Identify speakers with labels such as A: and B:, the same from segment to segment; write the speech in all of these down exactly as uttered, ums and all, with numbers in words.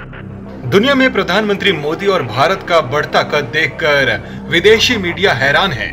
A: दुनिया में प्रधानमंत्री मोदी और भारत का बढ़ता कद देखकर विदेशी मीडिया हैरान है।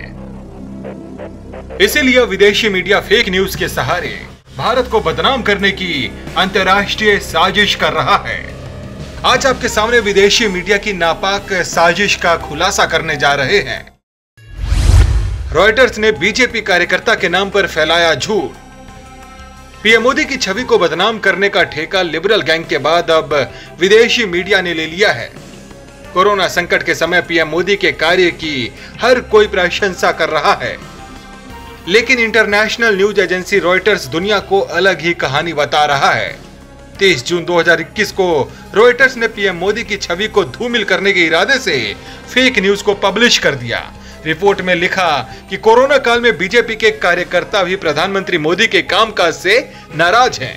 A: इसीलिए विदेशी मीडिया फेक न्यूज के सहारे भारत को बदनाम करने की अंतर्राष्ट्रीय साजिश कर रहा है। आज आपके सामने विदेशी मीडिया की नापाक साजिश का खुलासा करने जा रहे हैं। रॉयटर्स ने बीजेपी कार्यकर्ता के नाम पर फैलाया झूठ। पीएम मोदी की छवि को बदनाम करने का ठेका लिबरल गैंग के बाद अब विदेशी मीडिया ने ले लिया है। कोरोना संकट के समय पीएम मोदी के कार्य की हर कोई प्रशंसा कर रहा है, लेकिन इंटरनेशनल न्यूज एजेंसी रॉयटर्स दुनिया को अलग ही कहानी बता रहा है। तीस जून दो हज़ार इक्कीस को रॉयटर्स ने पीएम मोदी की छवि को धूमिल करने के इरादे से फेक न्यूज को पब्लिश कर दिया। रिपोर्ट में लिखा कि कोरोना काल में बीजेपी के कार्यकर्ता भी प्रधानमंत्री मोदी के कामकाज से नाराज हैं।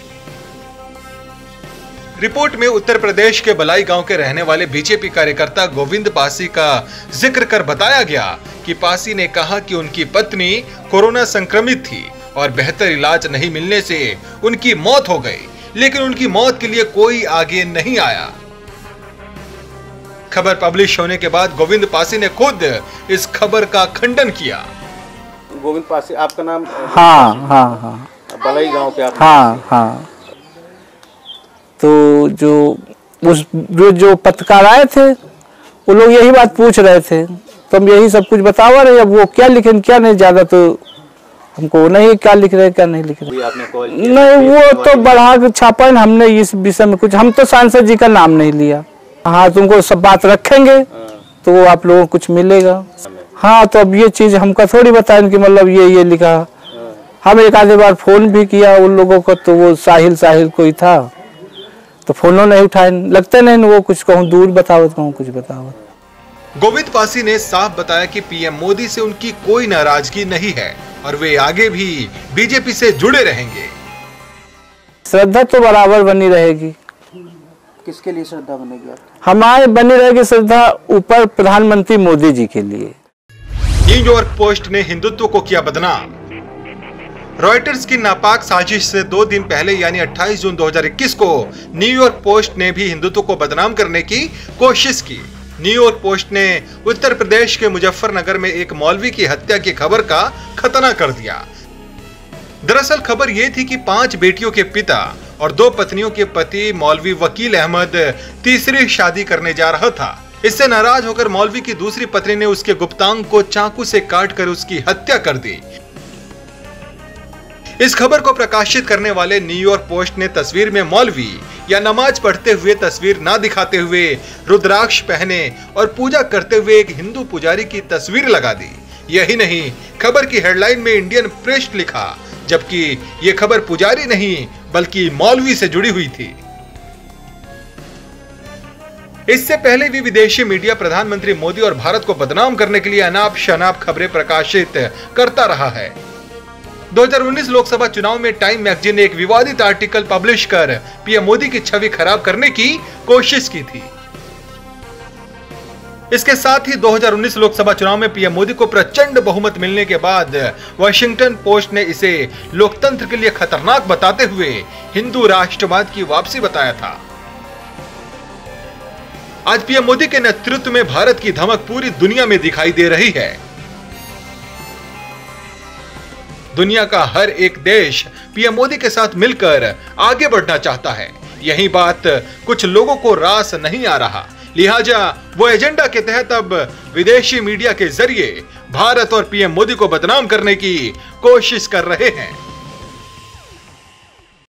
A: रिपोर्ट में उत्तर प्रदेश के बलाई गांव के रहने वाले बीजेपी कार्यकर्ता गोविंद पासी का जिक्र कर बताया गया कि पासी ने कहा कि उनकी पत्नी कोरोना संक्रमित थी और बेहतर इलाज नहीं मिलने से उनकी मौत हो गई, लेकिन उनकी मौत के लिए कोई आगे नहीं आया। खबर पब्लिश होने के बाद गोविंद पासी ने खुद इस खबर का खंडन किया।
B: गोविंद पासी आपका नाम?
C: हाँ हाँ हाँ
B: बलाई गांव के आप?
C: हाँ हाँ। तो जो उस जो, जो पत्रकार आए थे वो लोग यही बात पूछ रहे थे, तो हम यही सब कुछ बतावा रहे। अब वो क्या लिखे क्या नहीं, ज्यादा तो हमको नहीं क्या लिख रहे क्या नहीं लिख रहे।
B: आपने कॉल
C: नहीं, वो तो बढ़ा के छापा है, हमने इस विषय में कुछ, हम तो सांसद जी का नाम नहीं लिया। हाँ, तुमको सब बात रखेंगे तो वो आप लोगों को कुछ मिलेगा। हाँ, तो अब ये चीज हमको थोड़ी बताएं कि मतलब ये ये लिखा। हम एक आधे बार फोन भी किया उन लोगों को, तो वो साहिल साहिल कोई था, तो फोनों नहीं उठाए, लगते नहीं वो कुछ कहूँ दूर बतावत कहूँ कुछ बतावत।
A: गोविंद पासी ने साफ बताया कि पीएम मोदी से उनकी कोई नाराजगी नहीं है और वे आगे भी बीजेपी से जुड़े रहेंगे।
C: श्रद्धा तो बराबर बनी रहेगी।
B: किसके लिए श्रद्धा बनेगी?
C: हमारे बनी रहेगी श्रद्धा ऊपर प्रधानमंत्री मोदी जी के लिए।
A: न्यूयॉर्क पोस्ट ने हिंदुत्व को किया बदनाम। रॉयटर्स की नापाक साजिश से दो दिन पहले यानी अट्ठाईस जून दो हज़ार इक्कीस को न्यूयॉर्क पोस्ट ने भी हिंदुत्व को बदनाम करने की कोशिश की। न्यूयॉर्क पोस्ट ने उत्तर प्रदेश के मुजफ्फरनगर में एक मौलवी की हत्या की खबर का खतना कर दिया। दरअसल खबर यह थी कि पांच बेटियों के पिता और दो पत्नियों के पति मौलवी वकील अहमद तीसरी शादी करने जा रहा था। इससे नाराज होकर मौलवी की दूसरी पत्नी ने उसके गुप्तांग को चाकू से काटकर उसकी हत्या कर दी। इस खबर को प्रकाशित करने वाले न्यूयॉर्क पोस्ट ने तस्वीर में मौलवी या नमाज पढ़ते हुए तस्वीर ना दिखाते हुए रुद्राक्ष पहने और पूजा करते हुए एक हिंदू पुजारी की तस्वीर लगा दी। यही नहीं, खबर की हेडलाइन में इंडियन प्रेस्ट लिखा, जबकि यह खबर पुजारी नहीं बल्कि मौलवी से जुड़ी हुई थी। इससे पहले भी विदेशी मीडिया प्रधानमंत्री मोदी और भारत को बदनाम करने के लिए अनाप शनाप खबरें प्रकाशित करता रहा है। दो हज़ार उन्नीस लोकसभा चुनाव में टाइम मैगजीन ने एक विवादित आर्टिकल पब्लिश कर पीएम मोदी की छवि खराब करने की कोशिश की थी। इसके साथ ही दो हज़ार उन्नीस लोकसभा चुनाव में पीएम मोदी को प्रचंड बहुमत मिलने के बाद वॉशिंगटन पोस्ट ने इसे लोकतंत्र के लिए खतरनाक बताते हुए हिंदू राष्ट्रवाद की वापसी बताया था। आज पीएम मोदी के नेतृत्व में भारत की धमक पूरी दुनिया में दिखाई दे रही है। दुनिया का हर एक देश पीएम मोदी के साथ मिलकर आगे बढ़ना चाहता है। यही बात कुछ लोगों को रास नहीं आ रहा, लिहाजा वो एजेंडा के तहत अब विदेशी मीडिया के जरिए भारत और पीएम मोदी को बदनाम करने की कोशिश कर रहे हैं।